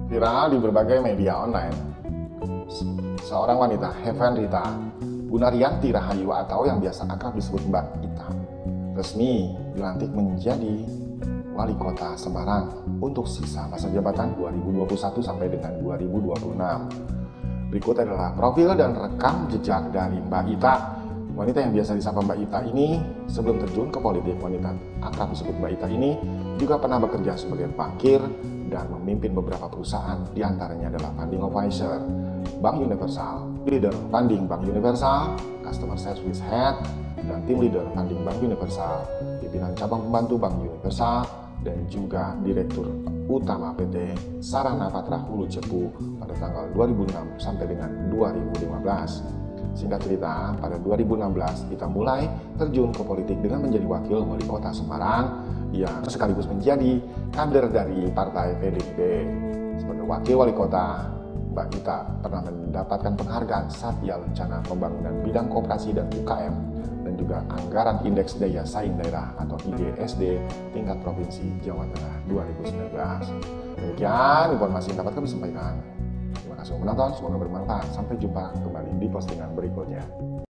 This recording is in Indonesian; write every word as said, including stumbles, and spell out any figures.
Viral di berbagai media online, seorang wanita, Heaven Rita Gunaryanti Rahayu atau yang biasa akrab disebut Mbak Ita, resmi dilantik menjadi Wali Kota Semarang untuk sisa masa jabatan dua ribu dua puluh satu sampai dengan dua ribu dua puluh enam. Berikut adalah profil dan rekam jejak dari Mbak Ita. Wanita yang biasa disapa Mbak Ita ini sebelum terjun ke politik, wanita akrab disebut Mbak Ita ini juga pernah bekerja sebagai bankir dan memimpin beberapa perusahaan, diantaranya adalah Funding Advisor, Bank Universal, Leader Funding Bank Universal, Customer Service Head, dan Tim Leader Funding Bank Universal, pimpinan cabang pembantu Bank Universal, dan juga Direktur Utama P T Sarana Patra Hulu Cepu pada tanggal dua ribu enam sampai dengan dua ribu lima belas. Singkat cerita, pada dua ribu enam belas kita mulai terjun ke politik dengan menjadi wakil wali kota Semarang yang sekaligus menjadi kader dari partai P D I P. Sebagai wakil wali kota, Mbak Ita pernah mendapatkan penghargaan Satya Lencana Pembangunan Bidang Koperasi dan U K M dan juga Anggaran Indeks Daya Saing Daerah atau I D S D tingkat Provinsi Jawa Tengah dua ribu sembilan belas. Demikian informasi yang dapat kami sampaikan. Terima kasih sudah menonton, semoga bermanfaat. Sampai jumpa kembali di postingan berikutnya.